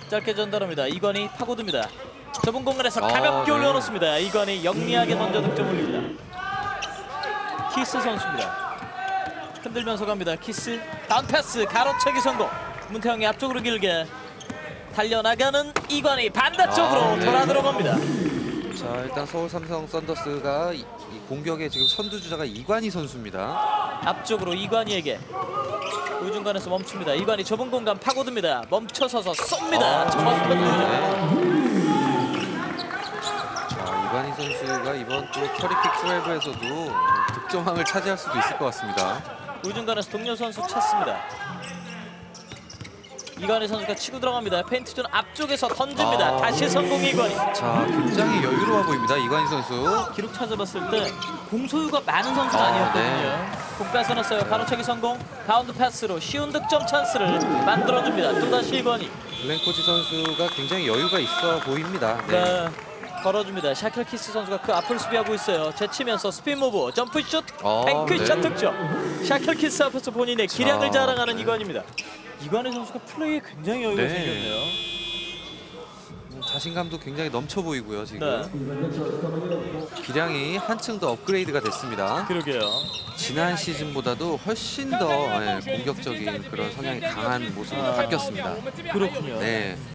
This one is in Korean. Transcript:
짧게 전달합니다. 이관이 파고듭니다. 좁은 공간에서 가볍게 올려놓습니다. 이관이 영리하게 먼저 득점 올립니다. 키스 선수입니다. 흔들면서 갑니다. 키스 다운 패스 가로채기 성공. 문태영이 앞쪽으로 길게 달려나가는 이관이 반대쪽으로 돌아 들어갑니다. 자, 일단 서울 삼성 썬더스가 이 공격의 지금 선두주자가 이관희 선수입니다. 앞쪽으로 이관희에게 우중간에서 멈춥니다. 이관희 좁은 공간 파고듭니다. 멈춰서서 쏩니다. 정확한 자, 이관희 선수가 이번 또 터리픽 12에서도 득점왕을 차지할 수도 있을 것 같습니다. 우중간에서 동료 선수 찾습니다. 이관희 선수가 치고 들어갑니다. 페인트존 앞쪽에서 던집니다. 다시 성공 이관희. 자, 굉장히 여유로워 보입니다. 이관희 선수. 기록 찾아봤을 때 공소유가 많은 선수는 아니었거든요. 공 뺏어냈어요. 가로채기 성공. 가운데 패스로 쉬운 득점 찬스를 만들어줍니다. 또다시 이관희. 블랭코지 선수가 굉장히 여유가 있어 보입니다. 네. 걸어줍니다. 샤클 키스 선수가 그 앞을 수비하고 있어요. 제치면서 스핀 무브, 점프슛, 뱅크샷 득점. 샤클 키스 앞에서 본인의 기량을 자랑하는 이관희입니다. 이관희 선수가 플레이에 굉장히 여유가 생겼네요. 자신감도 굉장히 넘쳐 보이고요. 지금 기량이 한층 더 업그레이드가 됐습니다. 그러게요. 지난 시즌보다도 훨씬 더 공격적인 그런 성향이 강한 모습으로 바뀌었습니다. 그렇군요. 네.